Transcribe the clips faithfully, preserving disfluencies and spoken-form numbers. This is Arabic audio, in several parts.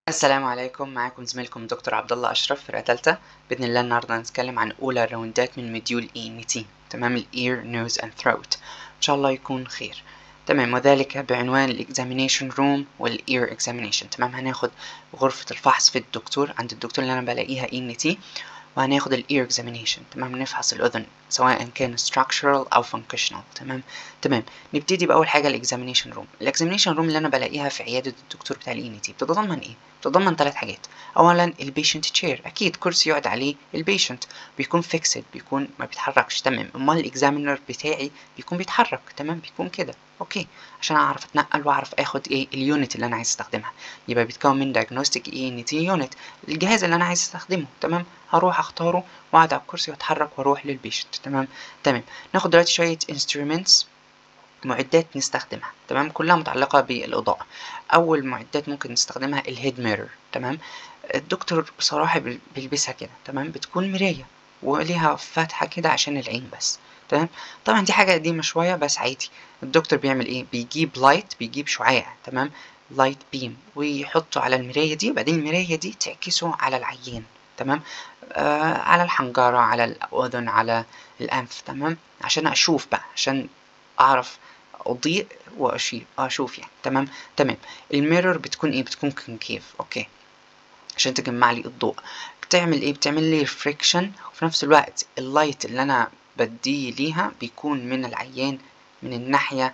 السلام عليكم، معاكم زميلكم دكتور عبد الله اشرف، فرقه ثالثه. باذن الله النهارده هنتكلم عن اولى الراوندات من مديول اي ان تي، تمام، الاير نوز اند ثروت. ان شاء الله يكون خير، تمام، وذلك بعنوان الاكزامينيشن روم والاير اكزامينيشن. تمام، هناخد غرفه الفحص في الدكتور عند الدكتور اللي انا بلاقيها اي ان تي، وهناخد الاير اكزامينيشن. تمام، نفحص الاذن سواء كان structural او functional. تمام تمام نبتدي باول حاجه الاكزامينيشن روم. الاكزامينيشن روم اللي انا بلاقيها في عياده الدكتور بتاع الاي ان تي بتتضمن ايه؟ بتتضمن ثلاث حاجات. اولا البيشنت تشير، اكيد كرسي يقعد عليه البيشنت، بيكون فيكسد، بيكون ما بيتحركش. تمام، امال الاكزامينر بتاعي بيكون بيتحرك. تمام، بيكون كده اوكي عشان اعرف اتنقل واعرف اخد ايه اليونت اللي انا عايز استخدمها. يبقى بيتكون من diagnostic اي ان تي يونت، الجهاز اللي انا عايز استخدمه. تمام، هروح اختاره واقعد على الكرسي واتحرك واروح للبيشنت. تمام تمام ناخد دلوقتي شويه instruments، معدات نستخدمها. تمام، كلها متعلقة بالإضاءة. أول معدات ممكن نستخدمها الهيد ميرور. تمام، الدكتور بصراحة بيلبسها كده. تمام، بتكون مراية وليها فتحة كده عشان العين بس. تمام، طبعا دي حاجة قديمة شوية بس عادي. الدكتور بيعمل ايه؟ بيجيب لايت، بيجيب شعاع. تمام، لايت بيم، ويحطه على المراية دي، وبعدين المراية دي تعكسه على العيان. تمام، آه على الحنجرة، على الأذن، على الأنف. تمام، عشان أشوف بقى، عشان أعرف أضيء وأشوف أشوف يعني. تمام تمام الميرور بتكون ايه؟ بتكون كونكيف، اوكي، عشان تجمع لي الضوء. بتعمل ايه؟ بتعمل لي ريفليكشن، وفي نفس الوقت اللايت اللي انا بديه ليها بيكون من العيان من الناحية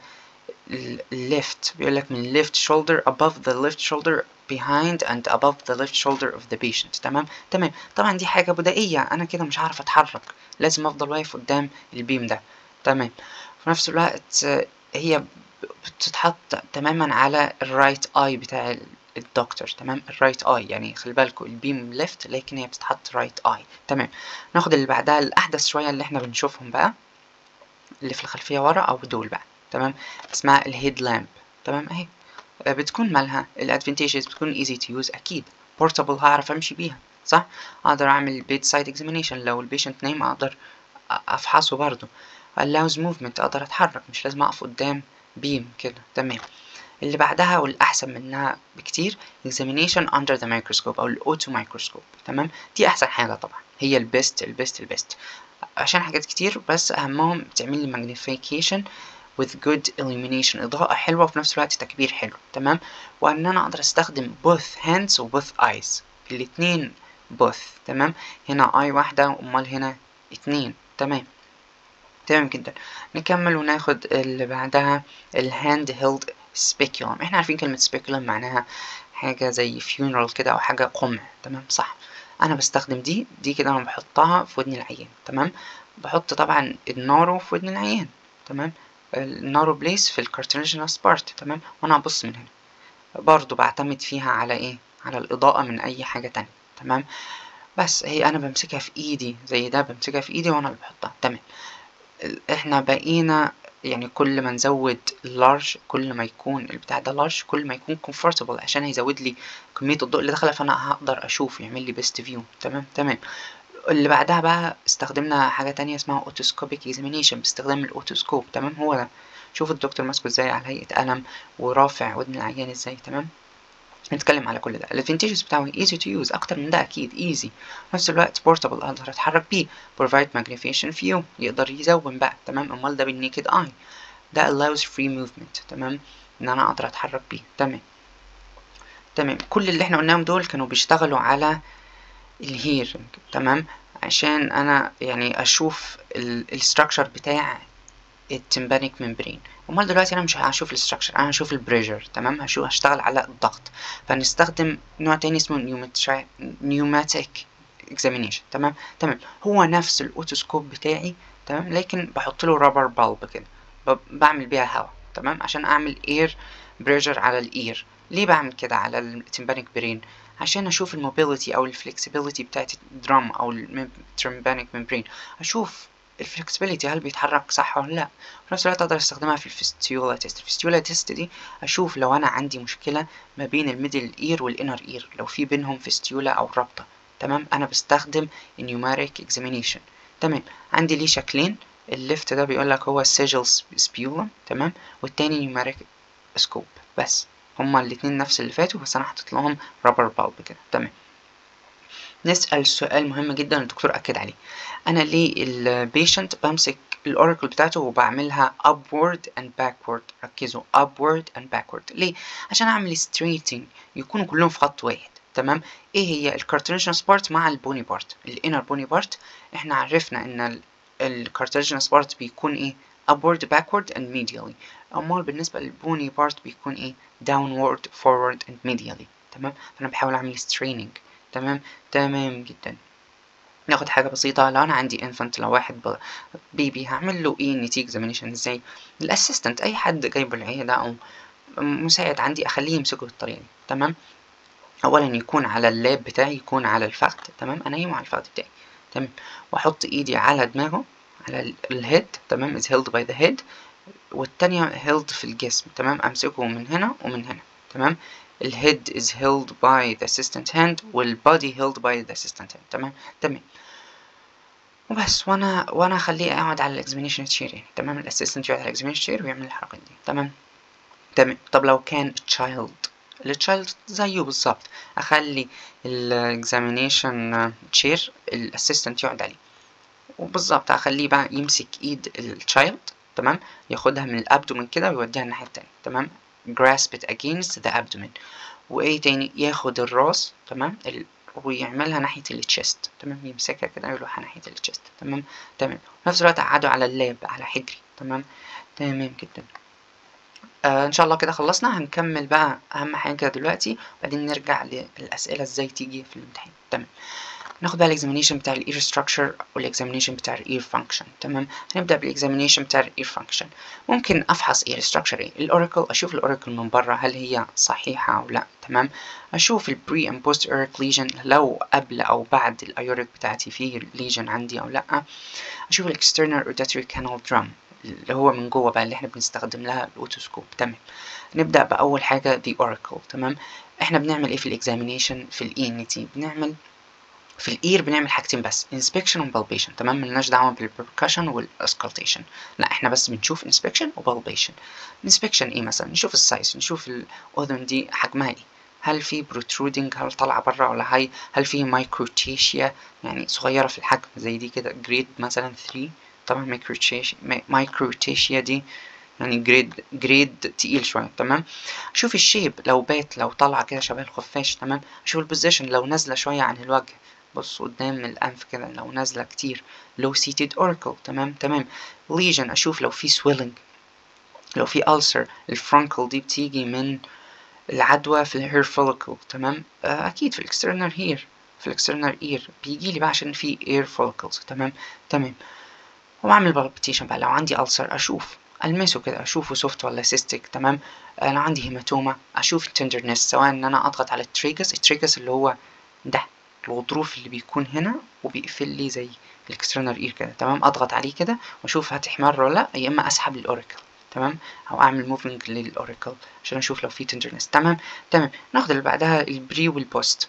الليفت. بيقول لك من left shoulder, above the left shoulder, behind and above the left shoulder of the patient. تمام تمام طبعا دي حاجة بدائية، انا كده مش هعرف اتحرك، لازم افضل واقف قدام البيم ده. تمام، في نفس الوقت هي بتتحط تماما على الرايت اي بتاع الدكتور. تمام، الرايت اي يعني خلي بالكوا البيم ليفت لكن هي بتتحط رايت اي. تمام، ناخد اللي بعدها الاحدث شويه اللي احنا بنشوفهم بقى، اللي في الخلفيه ورا او دول بقى. تمام، اسمها الهيد لامب. تمام، اهي بتكون مالها الادفانتجز، بتكون ايزي تو يوز، اكيد بورتابل، هعرف امشي بيها صح. اقدر اعمل بيد سايد اكزامينيشن، لو البيشنت نايم اقدر افحصه برضو. allows movement، اقدر اتحرك، مش لازم اقف قدام بيم كده. تمام، اللي بعدها والأحسن منها بكتير examination under the microscope أو الأوتو مايكروسكوب. تمام، دي أحسن حاجة طبعا، هي البيست البيست البيست عشان حاجات كتير، بس أهمهم بتعمل لي magnification with good illumination، إضاءة حلوة وفي نفس الوقت تكبير حلو. تمام، وأن أنا أقدر أستخدم both hands و both eyes، الاتنين both. تمام، هنا eye واحدة أمال هنا اتنين. تمام تمام جدا. نكمل وناخد اللي بعدها الهاند هيلد سبيكولم. احنا عارفين كلمة سبيكولم معناها حاجة زي فيونرال كده او حاجة قمع. تمام صح، انا بستخدم دي دي كده، انا بحطها في ودن العيان. تمام، بحط طبعا النارو في ودن العيان. تمام، النارو بليس في الكارتلاجينوس بارت. تمام، وانا ابص من هنا برضو بعتمد فيها على ايه؟ على الاضاءة من اي حاجة تانية. تمام، بس هي انا بمسكها في ايدي زي ده، بمسكها في ايدي وانا اللي بحطها. تمام، احنا بقينا يعني كل ما نزود لارج، كل ما يكون البتاع ده لارج، كل ما يكون comfortable عشان هيزود لي كمية الضوء اللي داخله، فانا هقدر اشوف، يعمل لي بيست فيو. تمام تمام اللي بعدها بقى استخدمنا حاجة تانية اسمها اوتوسكوبيك اكزامينيشن باستخدام الاوتوسكوب. تمام، هو ده، شوف الدكتور ماسكه ازاي على هيئة قلم ورافع ودن العيان ازاي. تمام، نتكلم على كل ده. الادفانتجز بتاعه easy to use، اكتر من ده اكيد easy، في نفس الوقت portable، اقدر اتحرك بيه، provide magnification view، يقدر يزوم بقى. تمام، امال ده بالنيكد اي، ده allows free movement. تمام، ان انا اقدر اتحرك بيه. تمام تمام كل اللي احنا قلناهم دول كانوا بيشتغلوا على الهيرنج. تمام، عشان انا يعني اشوف الستراكشر بتاع التمبانيك ممبرين. امال دلوقتي انا مش هشوف الاستراكشر، انا هشوف البريشر. تمام، هشوف هشتغل على الضغط، فنستخدم نوع تاني اسمه نيوماتيك اكزامينيشن. تمام تمام هو نفس الاوتوسكوب بتاعي. تمام، لكن بحط له رابر بالب كده، بعمل بيها هواء. تمام، عشان اعمل اير بريشر على الاير. ليه بعمل كده على التمبانيك برين؟ عشان اشوف الموبيليتي او الفلكسبيليتي بتاعت الدرام او التمبانيك ممبرين، اشوف الفلكسبيليتي هل بيتحرك صح ولا لا. في نفس الوقت اقدر استخدمها في الفيستيولا تيست. الفيستيولا تيست دي اشوف لو انا عندي مشكله ما بين الميدل اير والانر اير، لو في بينهم فيستيولا او رابطه. تمام، انا بستخدم النيوماريك اكزامينيشن. تمام، عندي ليه شكلين، الليفت ده بيقول لك هو سيجل سبيولم. تمام، والتاني نيوماريك سكوب بس. هما الاتنين نفس اللي فاتوا بس انا حطيت لهم رابر بالب كده. تمام. نسأل سؤال مهم جدا الدكتور أكد عليه، أنا ليه البيشنت بمسك الأوراكل بتاعته وبعملها upward and backward؟ ركزوا upward and backward ليه؟ عشان أعمل straightening يكونوا كلهم في خط واحد. تمام. إيه هي الكارتلاجينوس بارت مع البوني بارت؟ الانر بوني بارت إحنا عرفنا إن الكارتلاجينوس بارت بيكون إيه؟ upward backward and medially. أمال بالنسبة للبوني بارت بيكون إيه؟ downward forward and medially. تمام. فأنا بحاول أعمل straining. تمام. تمام جدا. ناخد حاجة بسيطة، لو أنا عندي infant، لو واحد بيبي هعمل له ايه نيتي اكزامينيشن ازاي؟ الاسيستنت، أي حد جايبه العيادة أو مساعد عندي أخليه يمسكه بالطريقة دي. تمام. أولا يكون على اللاب بتاعي، يكون على الفخذ. تمام. أنيمه على الفخذ بتاعي. تمام. وأحط إيدي على دماغه، على الهيد. تمام. is held by the head، والتانية held في الجسم. تمام. أمسكه من هنا ومن هنا. تمام. الهيد is held by the assistant hand والبادي held by the assistant hand. تمام. تمام. وبس، وانا وانا اخليه يقعد على الاكزامينيشن تشير يعني. تمام. الاسيستنت يقعد على الاكزامينيشن تشير ويعمل الحركات دي. تمام. تمام. طب لو كان تشايلد، التشايلد زيه بالظبط، اخلي الاكزامينيشن تشير الاسيستنت يقعد عليه، وبالظبط اخليه بقى يمسك ايد التشايلد. تمام. ياخدها من الابدومين كده ويوديها الناحيه التانية. تمام. grasp it against the abdomen. وايه تاني؟ ياخد الراس. تمام. ال... ويعملها ناحية التشست. تمام. يمسكها كده ويروحها ناحية التشست. تمام. تمام. في نفس الوقت اقعده على اللاب، على حجري. تمام. تمام جدا. آه ان شاء الله كده خلصنا. هنكمل بقى اهم حاجة دلوقتي، وبعدين نرجع للاسئلة ازاي تيجي في الامتحان. تمام. ناخد بقى الاكزامينيشن بتاع الاير ستراكشر والاكزامينيشن بتاع الاير فانكشن. تمام. هنبدا بالاكزامينيشن بتاع الاير فانكشن. ممكن افحص اير ستراكشر ايه؟ الاوراكل، اشوف الاوراكل من بره هل هي صحيحه او لا. تمام. اشوف البري اند بوست اوريك ليجن، لو قبل او بعد الايوريك بتاعتي فيه ليجن عندي او لا. اشوف الاكسترنال اوديتوري كانال درام اللي هو من جوه بقى، اللي احنا بنستخدم لها الاوتوسكوب. تمام. نبدا باول حاجه دي اوراكل. تمام. احنا بنعمل ايه في الاكزامينيشن في الاي ان تي؟ بنعمل في الاير بنعمل حاجتين بس، inspection و palpation. تمام. ملناش دعوه بالبركشن والاسكالتيشن، لا احنا بس بنشوف inspection و palpation. inspection ايه مثلا؟ نشوف السايز، نشوف الاذن دي حجمها ايه، هل في protruding، هل طالعه بره ولا هاي، هل في مايكروتيشيا يعني صغيره في الحجم زي دي كده، جريد مثلا ثلاثة. طبعا مايكروتيشيا مايكروتيشيا دي يعني جريد جريد تقيل شويه. تمام. اشوف الشيب، لو بات، لو طالعه كده شبه الخفاش. تمام. اشوف البوزيشن، لو نازله شويه عن الوجه، بص قدام الأنف كده، لو نازلة كتير low seated auricle. تمام. تمام. lesion، أشوف لو في swelling، لو في ulcer. الفرونكل دي بتيجي من العدوى في الهير follicle. تمام. آه أكيد في الاكسترنال هير، في الاكسترنال اير بيجي لي بقى عشان في air follicles. تمام. تمام. وأعمل palpitation بقى، لو عندي ulcer أشوف، ألمسه كده أشوفه سوفت ولا سيستيك. تمام. آه لو عندي هيماتوما أشوف التندرنس، سواء إن أنا أضغط على التريجس، التريجس اللي هو ده الغضروف اللي بيكون هنا وبيقفل لي زي الاكسترنال اير كده. تمام. اضغط عليه كده واشوف هتحمر ولا لا، يا اما اسحب الاوراكل. تمام. او اعمل موفينج للاوراكل عشان اشوف لو في تندرنس. تمام. تمام. ناخد اللي بعدها البري والبوست،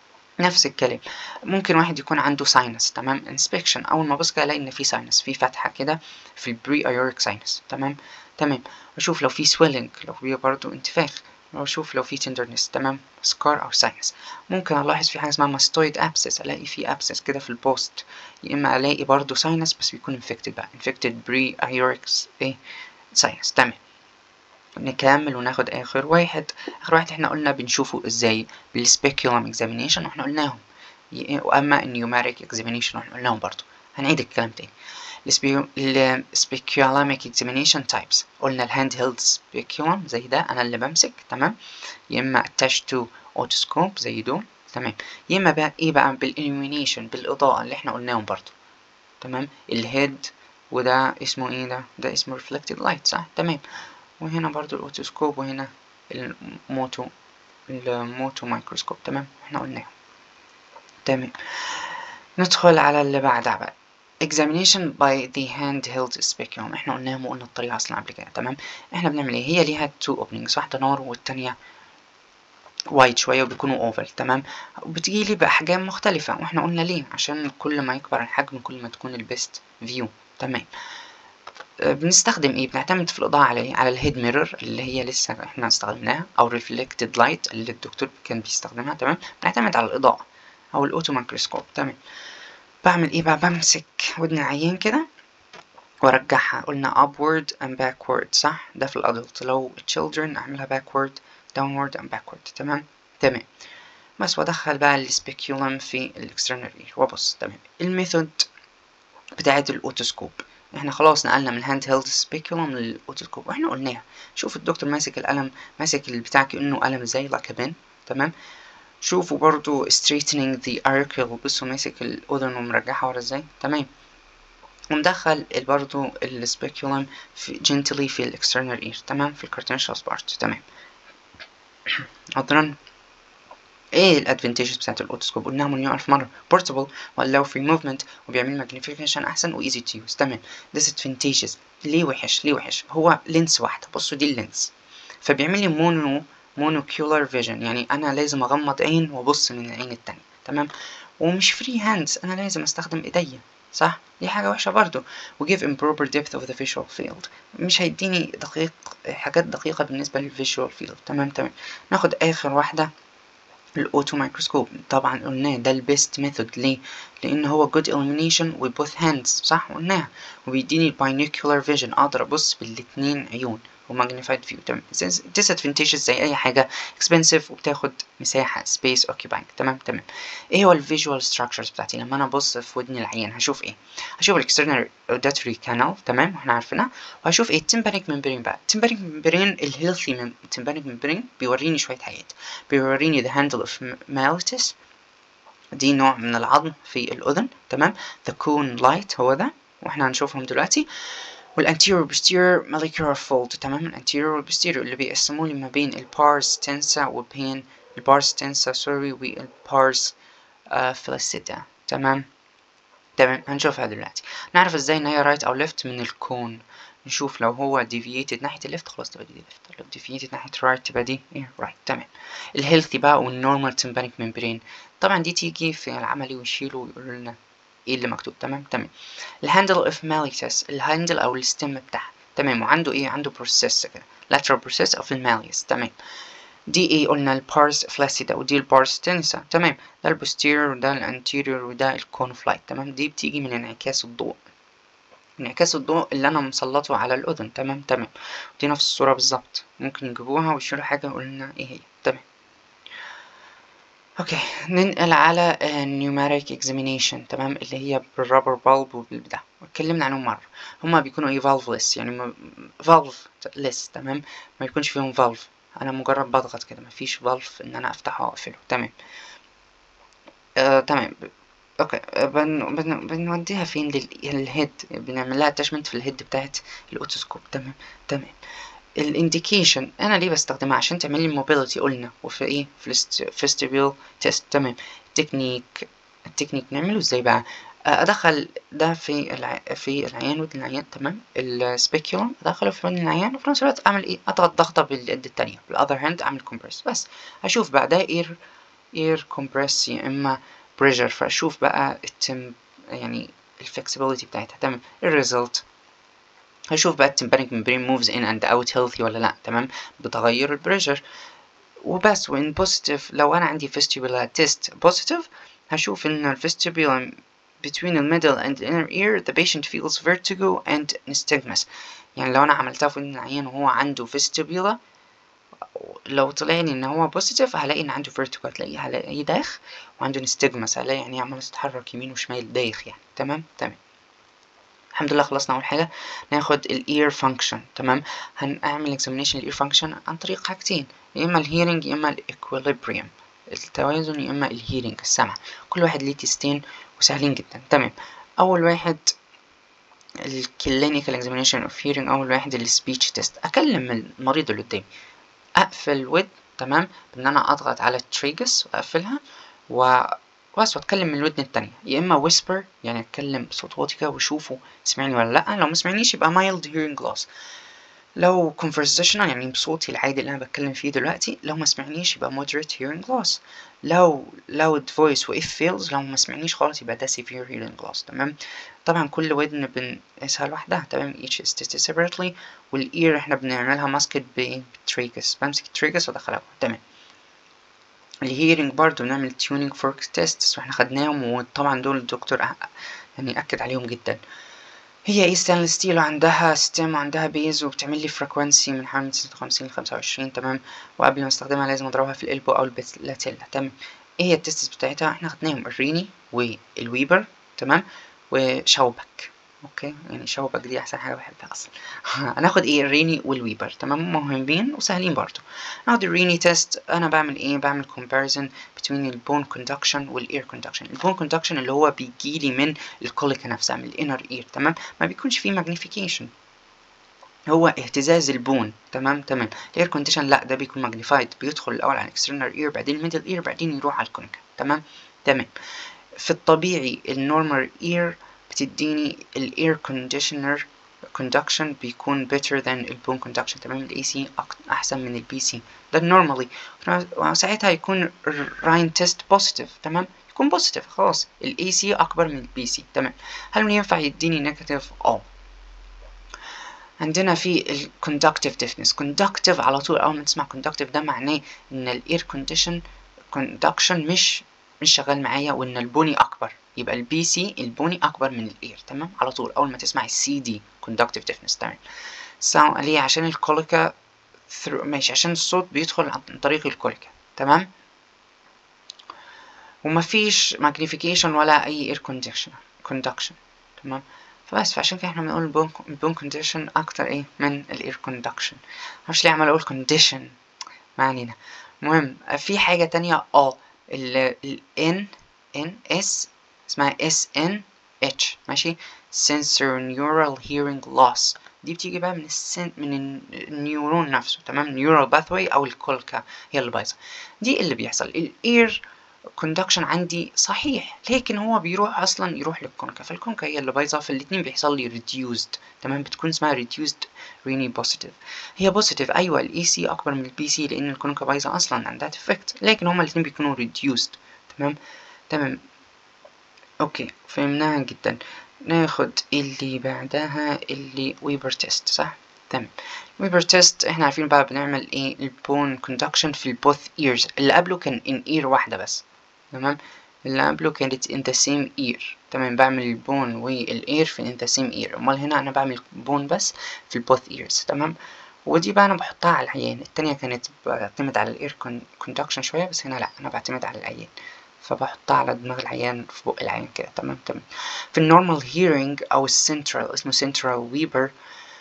نفس الكلام. ممكن واحد يكون عنده ساينس. تمام. انسبكشن، اول ما ابص كده الاقي ان في ساينس، في فتحه كده في البري ايوريك ساينس. تمام. تمام. اشوف لو في سويلنج، لو في برضه انتفاخ، واشوف لو في تندرنس. تمام. سكار او ساينس. ممكن الاحظ في حاجه اسمها ماستويد ابسس، الاقي في ابسس كده في البوست، يا اما الاقي برضه ساينس بس بيكون انفكتد بقى، انفكتد بري ايوريك ايه ساينس. تمام. نكمل وناخد اخر واحد. اخر واحد احنا قلنا بنشوفه ازاي؟ بالسبيكيولم اكزامينيشن، واحنا قلناهم. واما النيوميريك اكزامينيشن واحنا قلناهم برضو. هنعيد الكلام تاني. السبيكيولاميك اكزامينيشن تايبس، قلنا الهاند هيلد سبيكيولم زي ده انا اللي بمسك. تمام. يا اما اتاش تو اوتوسكوب زي دول. تمام. يا اما بقى ايه بقى؟ بالالومينيشن، بالاضاءه اللي احنا قلناهم برضو. تمام. الهيد، وده اسمه ايه؟ ده ده اسمه ريفلكتد لايت، صح؟ تمام. وهنا برضو الاوتوسكوب، وهنا الموتو الموتو مايكروسكوب. تمام. احنا قلناهم. تمام. ندخل على اللي بعدها بقى، examination by the handheld speculum. احنا قلناهم وقلنا الطريقة اصلا قبل كده. تمام. احنا بنعمل ايه؟ هي ليها two openings، واحدة نار والتانية وايد شوية وبيكونوا اوفل. تمام. وبتجيلي بأحجام مختلفة، واحنا قلنا ليه؟ عشان كل ما يكبر الحجم كل ما تكون البيست فيو. تمام. بنستخدم ايه؟ بنعتمد في الاضاءة على ايه؟ على الهيد ميرور اللي هي لسه احنا استخدمناها، او ريفلكتد لايت اللي الدكتور كان بيستخدمها. تمام، بنعتمد على الاضاءة او الاوتو مايكروسكوب. تمام، بعمل ايه بقى؟ بمسك ودن العيان كده وارجعها. قلنا upward and backward صح؟ ده في الادلت. لو children اعملها backward downward and backward. تمام تمام، بس وادخل بقى السبيكيولم في الاكسترنال اير وابص. تمام، الميثود بتاعت الاوتوسكوب احنا خلاص نقلنا من الهاند هيلد سبيكيولم للاوتوسكوب، واحنا قلناها. شوف الدكتور ماسك القلم، ماسك البتاع كأنه قلم زي like a pen. تمام، شوفوا برضو straightening the auricle، بصوا ماسك الأذن ومرجعها ورا ازاي. تمام، ومدخل برضو السبيكيولم في gently في الاكسترنال اير. تمام، في الكارتنشال بارت. تمام، عذرا. ايه الادفانتجز بتاعت الاوتوسكوب؟ قلناها مليون الف مره. بورتبل واللو فري موفمنت وبيعمل ماجنيفيكيشن احسن وايزي تو يوز. تمام، ديسادفانتجز ليه وحش؟ ليه وحش؟ هو لينس واحده، بصوا دي اللينس، فبيعمل لي مونو مونوكيولار فيجن، يعني انا لازم اغمض عين وابص من العين التانية. تمام، ومش فري هاندز، انا لازم استخدم ايديا صح؟ دي حاجة وحشة برضو. و give improper depth of the visual field، مش هيديني دقيق حاجات دقيقة بالنسبة للفيجوال فيلد. تمام تمام، ناخد اخر واحدة الاوتو مايكروسكوب. طبعا قلناه ده البيست ميثود. ليه؟ لان هو good illumination with both hands صح؟ قلناها، وبيديني binocular vision، اقدر ابص بالاتنين عيون، وماجنيفايد فيو. تمام، disadvantages زي اي حاجه expensive وبتاخد مساحه space occupying. تمام تمام، ايه هو الفيجوال structures بتاعتي لما انا ابص في ودن العيان؟ هشوف ايه؟ هشوف الاكسترنال auditory canal. تمام، واحنا عارفينها. وهشوف ايه؟ التمبانيك ممبرين بقى. التمبانيك ممبرين الهيلثي التمبانيك ممبرين بيوريني شويه حاجات. بيوريني the handle of malleus، دي نوع من العظم في الأذن. تمام، the cone light هو ده، واحنا هنشوفهم دلوقتي. والانتيريور posterior molecular fold. تمام، الانتيريور posterior اللي بيقسموا لي ما بين البارس تنسا وبين البارس تنسا سوري والبارس فلاسيتا. تمام تمام، هنشوفها دلوقتي. نعرف ازاي ان هي رايت او ليفت من الكون. نشوف لو هو deviated ناحية الليفت خلاص تبقى دي ليفت، لو deviated ناحية رايت تبقى دي ايه رايت. تمام، الهيلثي بقى والنورمال تمبانيك ممبرين، طبعا دي تيجي في العملي ويشيلوا ويقولوا لنا ايه اللي مكتوب. تمام تمام، الهاندل اوف ماليتس، الهاندل او الستيم بتاعها. تمام، وعنده ايه؟ عنده بروسيس كده lateral process of الماليس. تمام، دي ايه؟ قلنا البارس فلاسيدا ودي البارس تنسا. تمام، ده البوستيريور وده الانتيريور وده الكونفلايت. تمام، دي بتيجي من انعكاس الضوء، انعكاس الضوء اللي انا مسلطه على الاذن. تمام تمام، دي نفس الصوره بالظبط، ممكن يجيبوها ويشيلوا حاجه ويقولوا لنا ايه هي. تمام، اوكي، ننقل على النيوميريك اكزامينيشن. تمام، اللي هي بالرابر بالب وبالبتاع، اتكلمنا عنهم مره. هما بيكونوا ايه؟ فالفلس، يعني فالف ليس. تمام، ما يكونش فيهم فالف، انا مجرد بضغط كده، مفيش فالف ان انا افتحه واقفله. تمام آه، تمام اوكي. آه، بن... بن... بنوديها فين؟ للهيد، بنعمل لها اتاشمنت في الهيد بتاعت الاوتوسكوب. تمام تمام، الانديكيشن انا ليه بستخدمها؟ عشان تعمل لي موبيليتي قلنا، وفي ايه؟ في الفيستيبيول تيست. تمام، التكنيك التكنيك نعمله ازاي بقى؟ ادخل ده في الع... في العيان ودن العيان. تمام، السبيكيولم ادخله في ودن العيان، وفي نفس الوقت اعمل ايه؟ اضغط ضغطه باليد التانية بالاذر هاند، اعمل كومبريس. بس اشوف بقى ده اير اير كومبريس يا اما بريشر، فاشوف بقى التم يعني الفلكسبيليتي بتاعتها. تمام، الريزلت هشوف بقى التمبانيك ممبرين موفز ان اند اوت هيلثي ولا لا. تمام، بتغير البريشر وبس. وان بوزيتيف، لو انا عندي فيستيبولا تيست بوزيتيف، هشوف ان الفيستيبولا between the middle and the inner ear the patient feels vertigo and nystagmus. يعني لو انا عملتها في العيان وهو عنده فيستيبولا، لو طلع لي ان هو بوزيتيف هلاقي ان عنده vertigo، هتلاقيه هلاقيه دايخ، وعنده nystagmus هلاقي يعني عمال يتحرك يمين وشمال دايخ يعني. تمام تمام، الحمد لله خلصنا. اول حاجه ناخد الاير فانكشن. تمام، هنعمل examination الاير فانكشن عن طريق حاجتين، يا اما الهيرنج يا اما الايكويليبريم، التوازن، يا اما الهيرنج السمع. كل واحد ليه تيستين وسهلين جدا. تمام، اول واحد الكلينيكال اكزامينيشن اوف هيرنج، اول واحد السبيتش تيست. اكلم المريض اللي قدامي، اقفل ود. تمام، بان انا اضغط على التريجس واقفلها و بس واتكلم من الودن التانية، يا اما whisper يعني اتكلم بصوت واطي كده وشوفه سمعني ولا لا. لو ما سمعنيش يبقى mild hearing loss. لو conversational يعني بصوتي العادي اللي أنا بتكلم فيه دلوقتي، لو ما سمعنيش يبقى moderate hearing loss. لو loud voice و if fails لو ما سمعنيش خالص يبقى ده severe hearing loss. تمام. طبعا كل ودن بنقيسها لوحدها. تمام. each is tested separately. والإير احنا بنعملها ماسكت بتريكس، بمسك التريكس وادخلها جوه. تمام. الهيرنج برضه بنعمل tuning fork tests واحنا خدناهم، وطبعا دول الدكتور يعني أكد عليهم جدا. هي ايه ستانلس ستيل وعندها ستيم وعندها بيز وبتعمل لي فريكوانسي من حوالي ستة وخمسين ل خمسة وعشرين. تمام. وقبل ما استخدمها لازم اضربها في الالبو او البلاتيلا. تمام. ايه هي التستس بتاعتها؟ احنا خدناهم الريني والويبر. تمام. وشوبك. اوكي، يعني شوبك دي احسن حاجه بحبها اصلا. هناخد ايه؟ الريني والويبر. تمام. مهمين وسهلين برضو. ناخد الريني تيست. انا بعمل ايه؟ بعمل comparison between البون كوندكشن والاير كوندكشن. البون كوندكشن اللي هو بيجيلي من الكوليكا نفسها، من الانر اير. تمام. ما بيكونش فيه ماجنيفيكيشن، هو اهتزاز البون. تمام. تمام. الاير كونديشن لا، ده بيكون ماجنيفايد، بيدخل الاول على الاكسترنال اير، بعدين الميدل اير، بعدين يروح على الكونيكا. تمام. تمام. في الطبيعي النورمال اير بتديني الاير كونديشنر conduction بيكون better than البون conduction. تمام. الاي سي احسن من البي سي، ده النورمالي. وساعتها يكون راين تيست بوزيتيف. تمام. يكون بوزيتيف خلاص، الاي سي اكبر من البي سي. تمام. هل ينفع يديني نيجاتيف؟ اه. عندنا في ال conductive deafness. conductive على طول أول ما تسمع conductive ده معناه إن ال ear condition conduction مش مش شغال معايا، وإن البوني أكبر، يبقى البي سي البوني أكبر من الإير. تمام. على طول أول ما تسمع السي دي conductive deafness. تمام. sound ليه؟ عشان الكوليكا ماشي، عشان الصوت بيدخل عن طريق الكوليكا. تمام. ومفيش magnification ولا أي ear conduction conduction. تمام. فبس فعشان كده احنا بنقول البون البون كونديشن اكتر ايه من الاير كوندكشن. معرفش ليه عمال اقول كونديشن، ما علينا. المهم في حاجة تانية اه ال ال N N S اسمها S N H. ماشي. sensor neural hearing loss. دي بتيجي بقى من السن من النيورون نفسه. تمام. neural pathway او الكولكا هي اللي بايظة. دي اللي بيحصل الاير كوندكشن عندي صحيح، لكن هو بيروح اصلا يروح للكونكا، فالكونكا هي اللي بايظه، فالاتنين بيحصل لي reduced. تمام. بتكون اسمها reduced ريني positive. هي positive ايوه، الاي سي اكبر من البي سي لان الكونكا بايظه اصلا عندها ديفكت، لكن هما الاتنين بيكونوا reduced. تمام. تمام. اوكي فهمناها جدا. ناخد اللي بعدها اللي ويبر تيست. صح. تمام. ويبر تيست احنا عارفين بقى بنعمل ايه؟ البون كوندكشن في البوث ears. اللي قبله كان in ear واحده بس. تمام. اللي قبله كانت in the same ear. تمام. بعمل البون والاير في in the same ear. امال هنا انا بعمل بون بس في البوث ears. تمام. ودي بقى انا بحطها على العيان. التانية كانت بعتمد على الاير كوندكشن شويه، بس هنا لا، انا بعتمد على العيان، فبحطها على دماغ العيان في بق العيان كده. تمام. تمام. في النورمال هيرنج او السنترال اسمه سنترال ويبر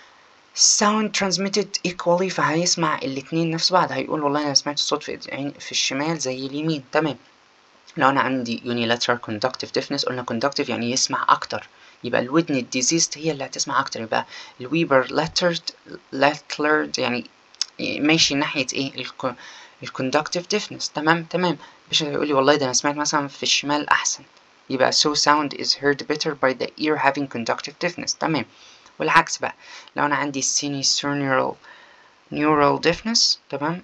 sound transmitted equally، فهيسمع الاتنين نفس بعض، هيقول والله انا سمعت الصوت في في الشمال زي اليمين. تمام. لو انا عندي unilateral conductive deafness، قلنا conductive يعني يسمع اكتر، يبقى الودن الديزيزد هي اللي هتسمع اكتر. يبقى الويبر lettered lettered يعني ماشي ناحية ايه؟ الكوندكتيف deafness. تمام. تمام. مش هيقول لي والله ده انا سمعت مثلا في الشمال احسن، يبقى so sound is heard better by the ear having conductive deafness. تمام. والعكس بقى، لو انا عندي sinusoidal neural deafness، تمام،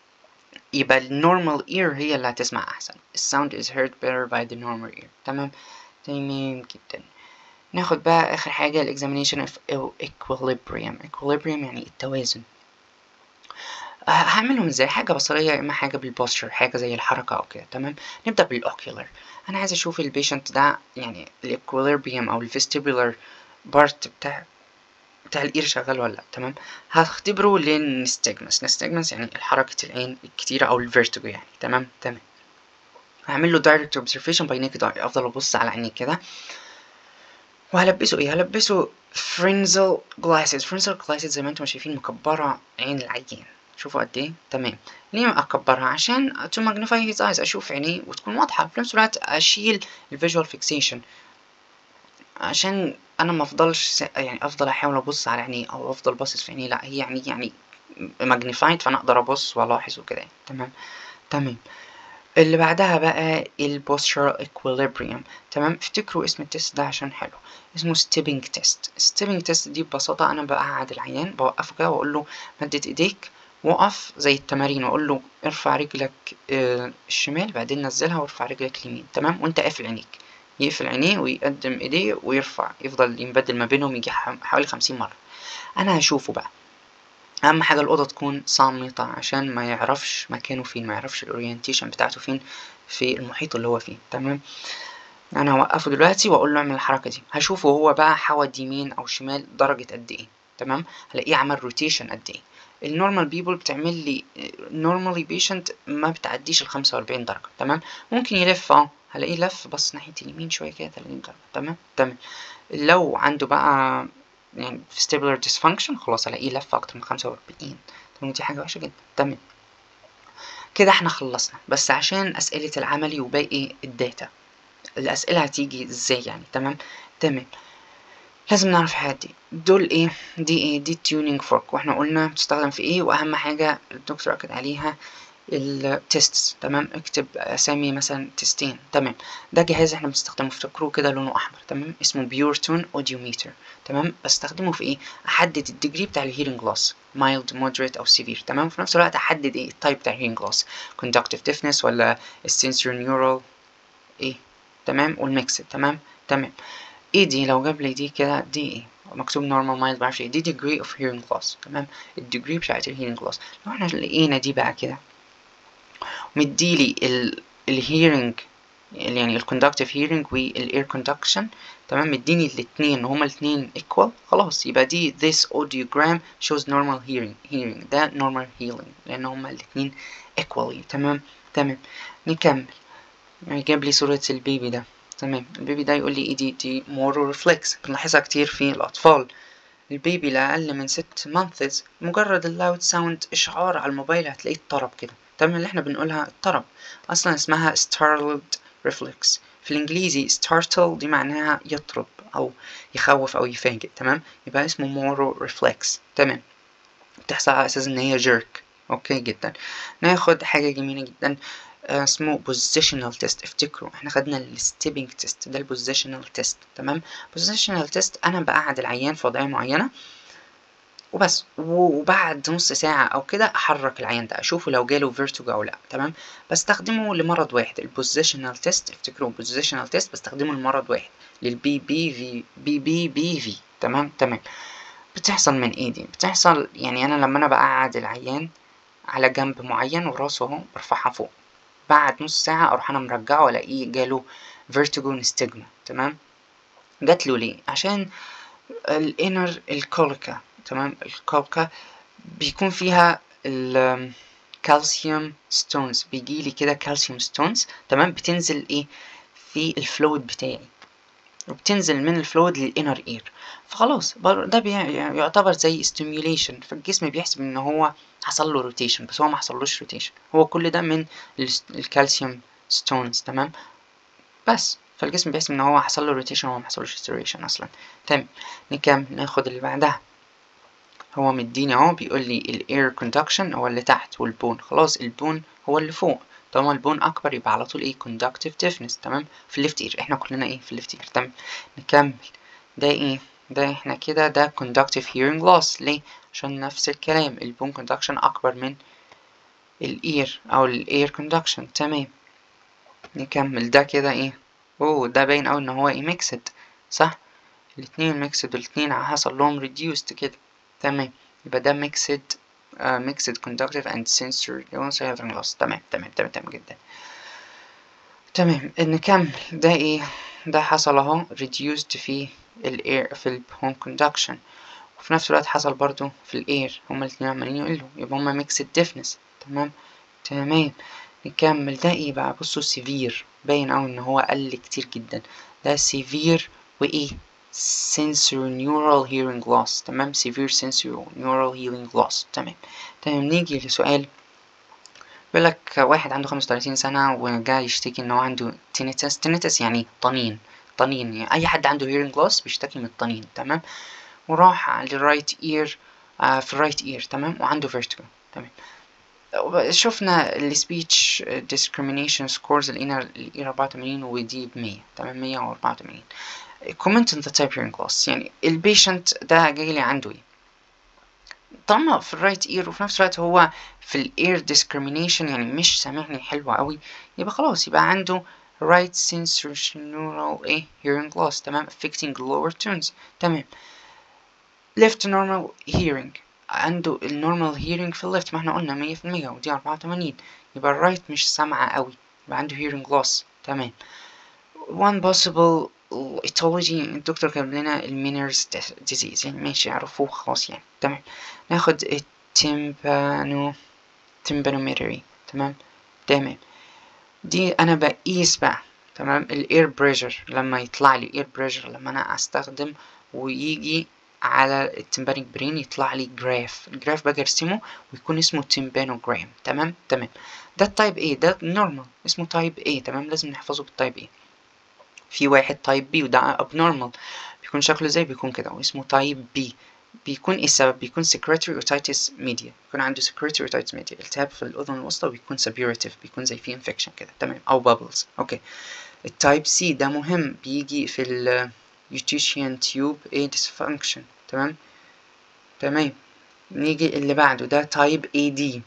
يبقى النورمال ear هي اللي هتسمع احسن. الساوند is heard better by the normal ear. تمام. تمام جدا. ناخد بقى اخر حاجة ال examination of equilibrium. equilibrium يعني التوازن. هعملهم ازاي؟ حاجة بصرية، اما حاجة بالبوستشر، حاجة زي الحركة او كده. تمام. نبدأ بالاوكيولر. انا عايز اشوف البيشنت ده يعني الاكويليبريم او الفيستيبولار بارت بتاع بتاع الاير شغال ولا لا. تمام. هختبره للنستجمس. نستجمس يعني حركة العين الكتيرة او الفيرتيجو يعني. تمام. تمام. هعمل له دايركت اوبزرفيشن باي نيكد اي، افضل ابص على عينيه كده، وهلبسه ايه؟ هلبسه فرينزل جلاسز. فرينزل جلاسز زي ما انتم شايفين مكبرة عين العيان، شوفوا قد ايه. تمام. ليه اكبرها؟ عشان to magnify his eyes، اشوف عينيه وتكون واضحة، في نفس الوقت اشيل الفيجوال فيكسيشن، عشان انا ما افضلش يعني افضل احاول ابص على عينيه او افضل باصص في عينيه، لا هي يعني يعني ماجنيفايد، فانا اقدر ابص والاحظ وكده. تمام. تمام. اللي بعدها بقى ال postural equilibrium. تمام، افتكروا اسم التست ده عشان حلو، اسمه stepping test. stepping test دي ببساطة أنا بقعد العيان بوقفه كده وأقول له مدد إيديك وقف زي التمارين، وأقول له ارفع رجلك آه الشمال بعدين نزلها وارفع رجلك اليمين. تمام، وأنت قافل عينيك، يقفل عينيه ويقدم إيديه ويرفع، يفضل ينبدل ما بينهم يجي حوالي خمسين مرة. أنا هشوفه بقى. اهم حاجه الاوضه تكون صامته عشان ما يعرفش مكانه فين، ما يعرفش الاورينتيشن بتاعته فين في المحيط اللي هو فيه. تمام، انا هوقفه دلوقتي واقول له اعمل الحركه دي، هشوفه هو بقى حود يمين او شمال درجه قد ايه. تمام، هلاقيه عمل روتيشن قد ايه. النورمال بيبول بتعمل لي نورمالي بيشنت ما بتعديش ال خمسة وأربعين درجه. تمام، ممكن يلف اه هلاقيه لف بص ناحيه اليمين شويه كده تلاتين درجه. تمام تمام، لو عنده بقى يعني vestibular dysfunction خلاص الاقيه لف اكتر من خمسة وأربعين. تمام، دي حاجه وحشه جدا. تمام، كده احنا خلصنا، بس عشان اسئله العملي وباقي الداتا الاسئله هتيجي ازاي يعني. تمام تمام، لازم نعرف الحاجات دي. دول ايه؟ دي ايه؟ دي tuning fork، واحنا قلنا بتستخدم في ايه، واهم حاجه الدكتور اكد عليها التيست. تمام، اكتب اسامي مثلا تيستين. تمام، ده جهاز احنا بنستخدمه، افتكروه كده لونه احمر. تمام، اسمه بيورتون اوديوميتر. تمام، بستخدمه في ايه؟ احدد الديجري بتاع الهيرنج لوس، مايلد مودريت او سيفير. تمام، في نفس الوقت احدد ايه التايب بتاع الهيرنج لوس، كوندكتيف ديفنس ولا السنسور نيورال ايه. تمام، والميكس. تمام تمام، ايه دي؟ لو جاب لي دي كده، دي ايه؟ مكتوب normal mild معرفش ايه، دي degree of hearing loss. تمام، الديجري بتاعت الهيرنج loss. لو احنا لقينا دي بقى كده مديلي ال الهيرنج يعني ال conductive hearing وال air conduction. تمام، مديني الاتنين هما الاتنين equal، خلاص يبقى دي this audiogram shows normal hearing hearing ده normal hearing لان هما الاتنين equally. تمام تمام، نكمل. يعني جاب لي صورة البيبي ده. تمام، البيبي ده يقول لي ايه دي؟ دي مورو ريفلكس، بنلاحظها كتير في الأطفال. البيبي لأقل من ست مانثز مجرد اللاود ساوند إشعار على الموبايل هتلاقيه اضطرب كده. تمام، اللي احنا بنقولها اضطرب أصلا اسمها startled reflex. في الإنجليزي startle دي معناها يطرب أو يخوف أو يفاجئ. تمام، يبقى اسمه مورو ريفلكس. تمام، بتحصل على أساس إن هي jerk. أوكي جدا، ناخد حاجة جميلة جدا آه اسمه positional test. افتكروا احنا خدنا ال stepping test، ده ال positional test. تمام، positional test انا بقعد العيان في وضعية معينة وبس، وبعد نص ساعة او كده احرك العيان ده اشوفه لو جاله vertigo او لا. تمام، بستخدمه لمرض واحد ال positional test. افتكروا positional test بستخدمه لمرض واحد، للبي بي في بي بي بي في. تمام تمام، بتحصل من ايه دي؟ بتحصل يعني انا لما انا بقعد العيان على جنب معين وراسه اهو برفعها فوق، بعد نص ساعة أروح أنا مرجعه وألاقيه جاله فيرتيجو نستجما. تمام، جاتله ليه؟ عشان الانر الكوليكا. تمام، الكوليكا بيكون فيها الكالسيوم ستونز، بيجيلي كده كالسيوم ستونز. تمام، بتنزل ايه في الفلويد بتاعي، وبتنزل من الفلويد للانر اير، فخلاص ده بيعتبر زي ستيميوليشن، فالجسم بيحسب ان هو حصل له روتيشن، بس هو ما حصلوش روتيشن، هو كل ده من الكالسيوم ستونز. تمام، بس فالجسم بيحسب ان هو حصل له روتيشن وهو ما حصلوش ستيميوليشن اصلا. تمام، نكمل ناخد اللي بعدها. هو مديني اهو بيقول لي الاير كوندكشن هو اللي تحت والبون، خلاص البون هو اللي فوق. طالما البون اكبر يبقى على طول ايه conductive deafness. تمام، في الليفت اير، احنا كلنا ايه في الليفت اير. تمام، نكمل. ده ايه؟ ده احنا كده ده conductive hearing loss. ليه؟ عشان نفس الكلام البون conduction اكبر من الاير او الاير conduction. تمام، نكمل. ده كده ايه؟ اوه ده باين اوي ان هو ايه mixed، صح؟ الاتنين mixed والاتنين حصل لهم reduced كده. تمام، يبقى ده mixed uh, mixed conductive and sensory hearing loss. تمام تمام تمام تمام جدا. تمام، نكمل. ده ايه؟ ده حصل اهو reduced في الاير في البون conduction، وفي نفس الوقت حصل برضو في الاير، هما الاتنين عمالين يقلوا، يبقى هما mixed deafness. تمام تمام، نكمل. ده ايه بقى؟ بصوا severe، باين اوي ان هو قل كتير جدا. ده severe وايه؟ sensorineural hearing loss. تمام، severe sensorineural hearing loss. تمام تمام، نيجي لسؤال بيقولك واحد عنده خمسة وتلاتين سنة وجاي يشتكي ان هو عنده tinnitus. tinnitus يعني طنين، طنين يعني اي حد عنده hearing loss بيشتكي من الطنين. تمام، وراح للرايت اير آه في الرايت اير. تمام، وعنده vertigo. تمام، شفنا ال speech discrimination scores لقينا ال إي أربعة وتمانين ودي بمية، تمام، مية وأربعة وتمانين. comment on the type hearing loss، يعني البيشنت ده جاي لي عنده ايه؟ طالما في الرايت اير وفي نفس الوقت هو في الاير discrimination يعني مش سامعني حلو قوي، يبقى خلاص يبقى عنده right sensorineural ايه hearing loss، تمام، affecting lower tones، تمام. left normal hearing، عنده النورمال hearing في الليفت، ما احنا قلنا مية في المية ودي أربعة وتمانين، يبقى الرايت مش سامعة قوي، يبقى عنده hearing loss، تمام. one possible etiology الدكتور كتب لنا المينرز disease، يعني ماشي عرفوه خلاص يعني، تمام. ناخد التيمبانو تيمبانومتري، تمام، تمام. دي انا بقيس بقى، تمام، الاير بريشر لما يطلع لي اير بريشر لما انا استخدم ويجي على التمبانيك برين يطلع لي جراف، الجراف باجي ارسمه ويكون اسمه تيمبانوجرام، تمام تمام. ده التايب ايه، ده نورمال اسمه تايب ايه، تمام، لازم نحفظه بالتايب ايه. في واحد تايب بي وده abnormal بيكون شكله زي بيكون كده واسمه تايب بي، بيكون ايه السبب؟ بيكون secretory otitis media، بيكون عنده secretory otitis media التهاب في الأذن الوسطى، وبيكون suppurative بيكون زي فيه infection كده، تمام، أو bubbles. أوكي، التايب سي ده مهم بيجي في ال eustachian tube a dysfunction، تمام تمام. نيجي اللي بعده ده تايب اي دي